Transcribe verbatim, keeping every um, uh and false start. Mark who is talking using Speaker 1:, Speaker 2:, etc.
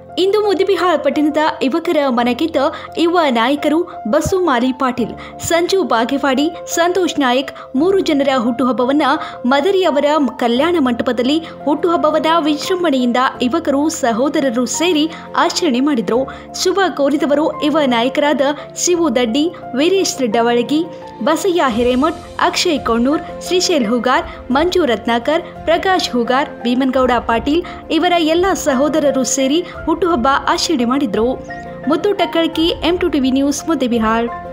Speaker 1: ಇಂದು ಮುದ್ದೇಬಿಹಾಳ್ ಪಟ್ಟಣದ ಯುವಕರ ಮನಗೆದ್ದ ಯುವ ನಾಯಕರು ಬಸು ಮಾಲಿ ಪಾಟೀಲ್, ಸಂಜು ಬಾಗೇವಾಡಿ, ಸಂತೋಷ್ ನಾಯಕ್ ಮೂರು ಜನರ ಹುಟ್ಟುಹಬ್ಬವನ್ನು ಮದರಿ ಅವರ ಕಲ್ಯಾಣ ಮಂಟಪದಲ್ಲಿ ಹುಟ್ಟುಹಬ್ಬವನ್ನು ವಿಜೃಂಭಣೆಯಿಂದ ಯುವಕರು ಸಹೋದರರು ಸೇರಿ ಆಚರಣೆ ಮಾಡಿದರು. ಶುಭ ಕೋರಿದವರು ಯುವ ನಾಯಕರಾದ ಶಿವು ದಡ್ಡಿ, ವೀರೇಶ್ ಡವಳಗಿ, ಬಸಯ್ಯ ಹಿರೇಮಠ್, ಅಕ್ಷಯ್ ಕೊಣ್ಣೂರ್, ಶ್ರೀಶೈಲ್ ಹೂಗಾರ್, ಮಂಜು ರತ್ನಾಕರ್, ಪ್ರಕಾಶ್ ಹೂಗಾರ್, ಭೀಮನಗೌಡ ಪಾಟೀಲ್ ಇವರ ಎಲ್ಲ ಸಹೋದರರು ಸೇರಿ ಹುಟ್ಟುಹಬ್ಬ ಆಚರಣೆ ಮಾಡಿದರು. Muttu Takkalaki, M two TV news, Muddebihal.